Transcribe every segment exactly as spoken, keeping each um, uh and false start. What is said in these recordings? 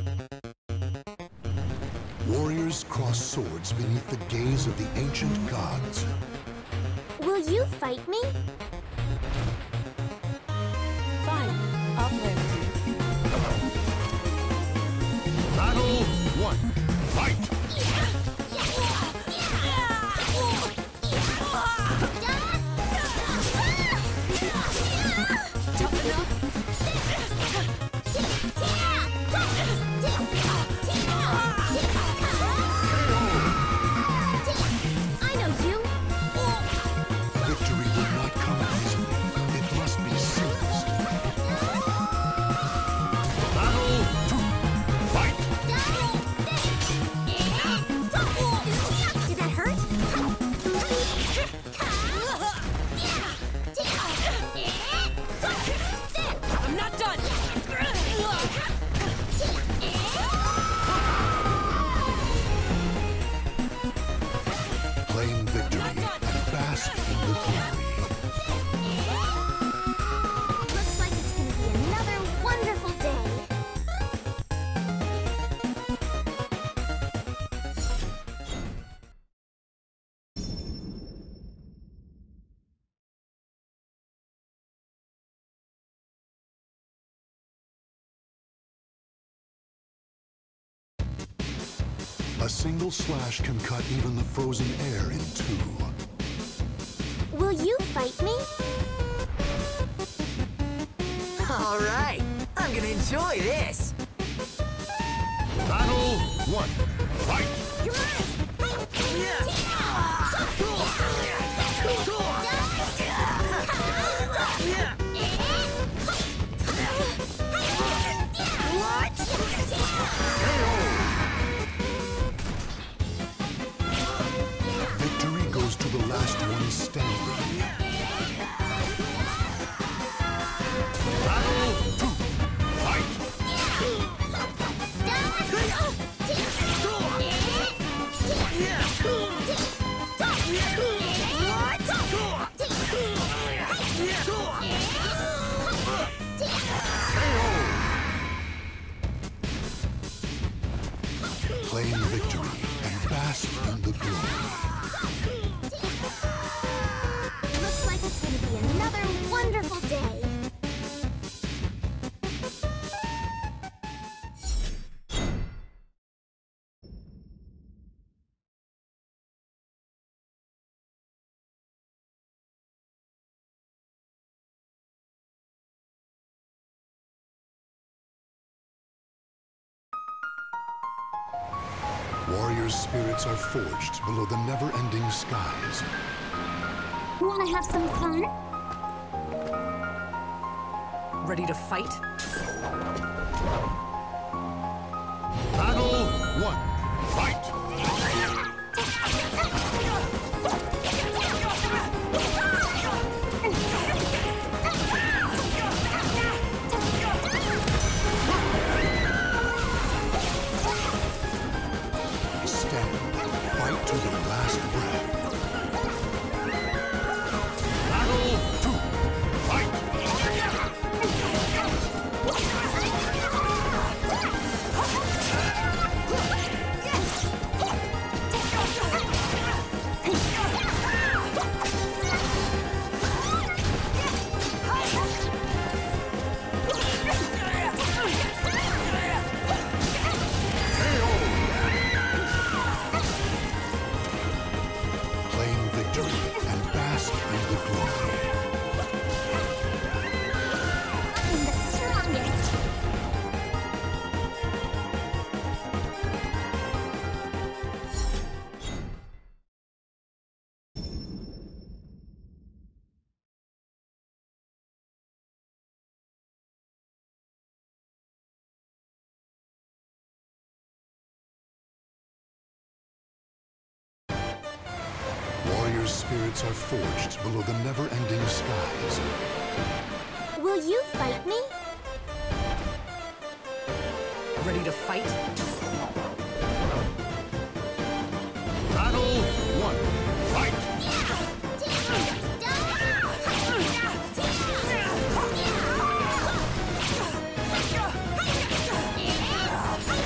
Warriors cross swords beneath the gaze of the ancient gods. Will you fight me? Fine, I'll play with you. Battle one. Fight! Tough enough? I know you. Victory will not come easily. It must be seized. Battle two. Fight! Did that hurt? I'm not done! Claim victory and bask in the glory. Looks like it's gonna be another wonderful day. A single slash can cut even the frozen air in two. Will you fight me? All right, I'm gonna enjoy this. Battle one. Fight! Victory goes to the last one standing. Battle two. Fight! Claim victory and bask in the glory. Looks like it's gonna be another wonderful day. Warriors' spirits are forged below the never-ending skies. Wanna have some fun? Ready to fight? Battle one. Fight! Stand. Fight to the last breath. Battle two. Fight! Claim victory and bask in the glory. I'm the strongest. Warriors' spirits are forged below the never-ending skies. Will you fight me? Ready to fight? Battle one. Fight! Yeah!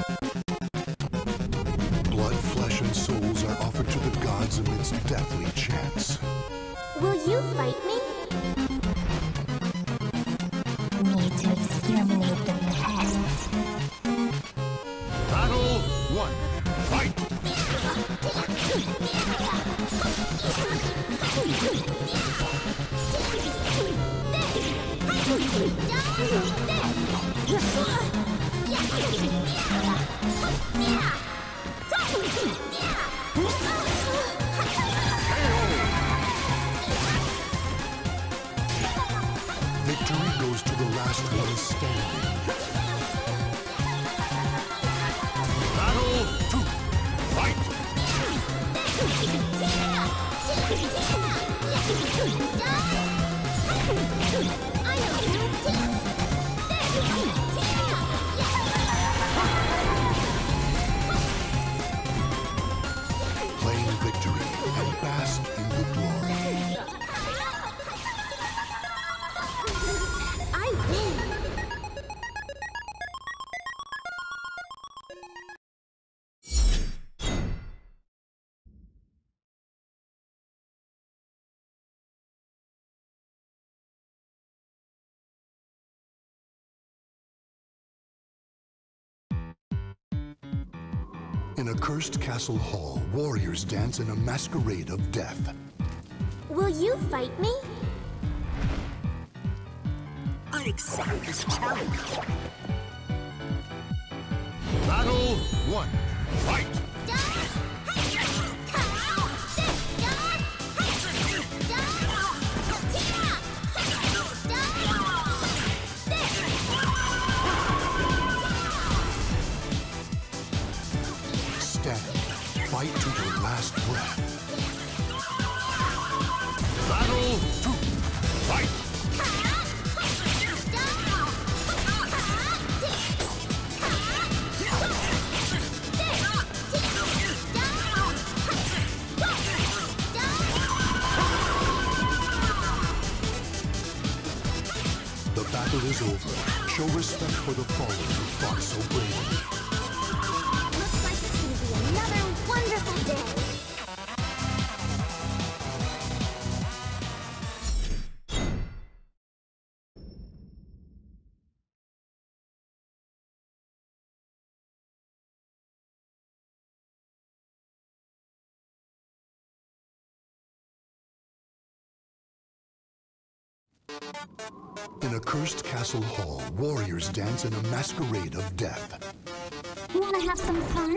Blood, flesh, and souls are offered to the gods amidst deathly chants. Will you fight me? Need to exterminate the pests. Battle one. Fight! Victory goes to the last one standing. Battle two. Fight! Claim victory and bask in the glory. I win. In a cursed castle hall, warriors dance in a masquerade of death. Will you fight me? I accept this challenge. Battle one. Fight! Stand. Fight to your last breath. Battle two. Fight! The battle is over. Show respect for the fallen who fought so bravely. Looks like it's gonna be another wonderful day. In a cursed castle hall, warriors dance in a masquerade of death. Wanna have some fun?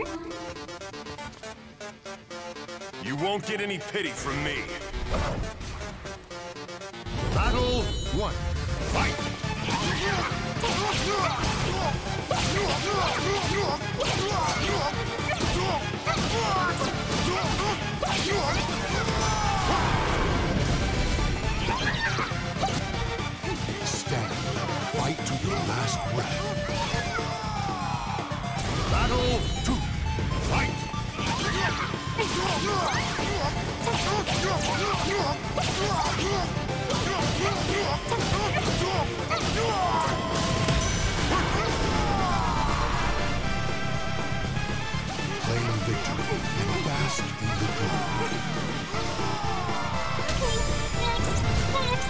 You won't get any pity from me. Battle one. Fight! Stand. Fight to your last breath. Battle two. Fight! Claim victory and bask in the glory. Next, next.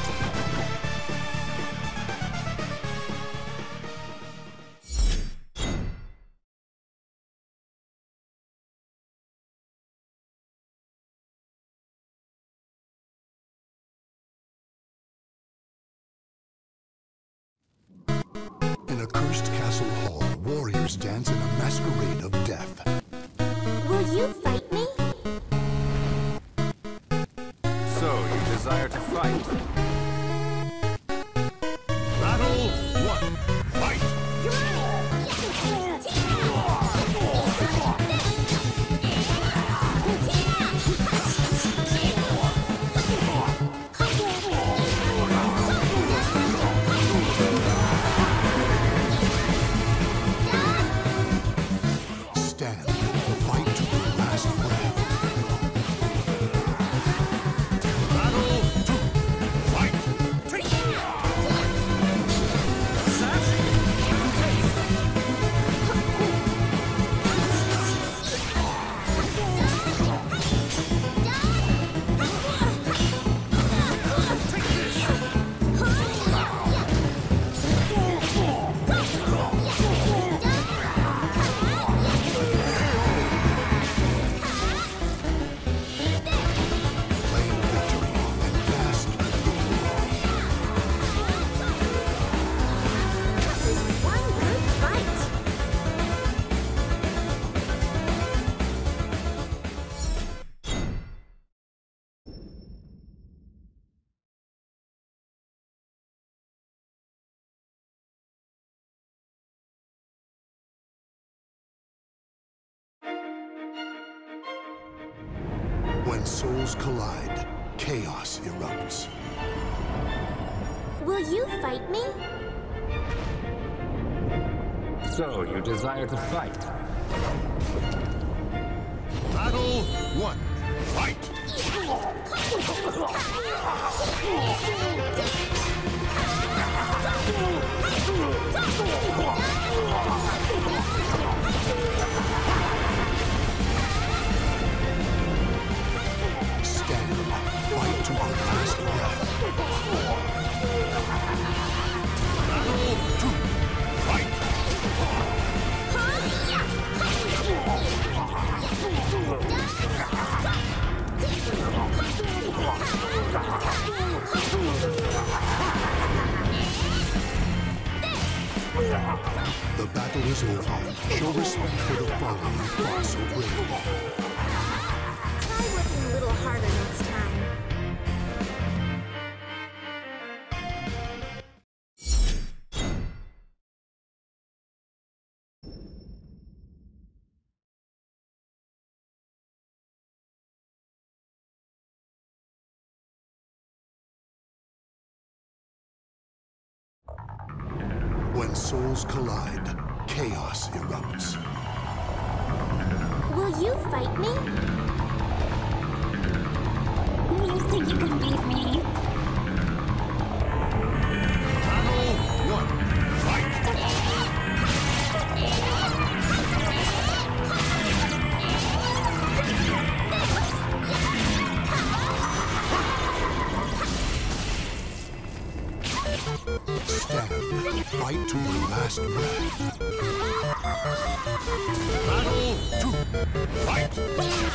In a cursed castle hall, warriors dance in a masquerade of death. Will you fight me? So, you desire to fight? Battle one. Fight! Stand. Fight to your last breath. Battle two. When souls collide, chaos erupts. Will you fight me? So, you desire to fight? Battle one. Fight! Stand. Fight to our last breath. Battle two. Fight! The battle is over. Show respect for the fallen who fought so bravely. Try working a little harder next time. When souls collide, chaos erupts. Will you fight me? You think you can beat me? Battle one. Fight! Stand. Fight to your last breath. Battle two. Fight!